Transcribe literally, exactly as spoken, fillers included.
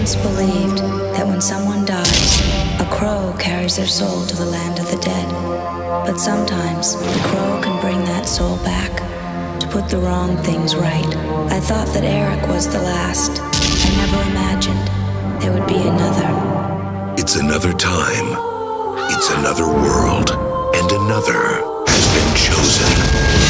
once believed that when someone dies, a crow carries their soul to the land of the dead. But sometimes the crow can bring that soul back to put the wrong things right. I thought that Eric was the last. I never imagined there would be another. It's another time. It's another world. And another has been chosen.